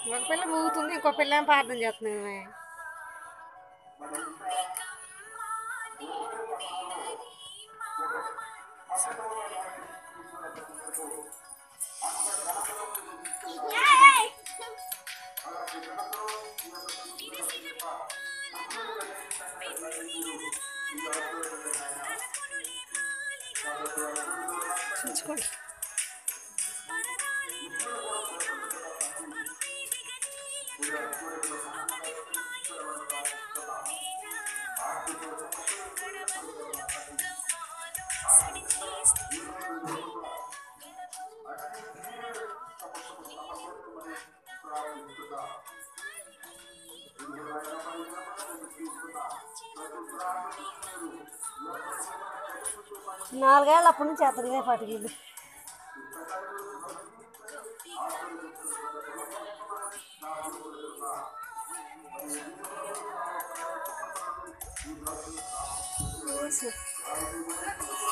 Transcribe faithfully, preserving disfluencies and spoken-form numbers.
ఒక పిల్ల ఊగుతుంది, ఇంకో పిల్ల ఏం ప్రార్థన చేస్తుంది. చూసుకోండి. నాలుగేళ్ళు అప్పటి నుంచి చేస్తారు ఇదే పాటికి. Yes.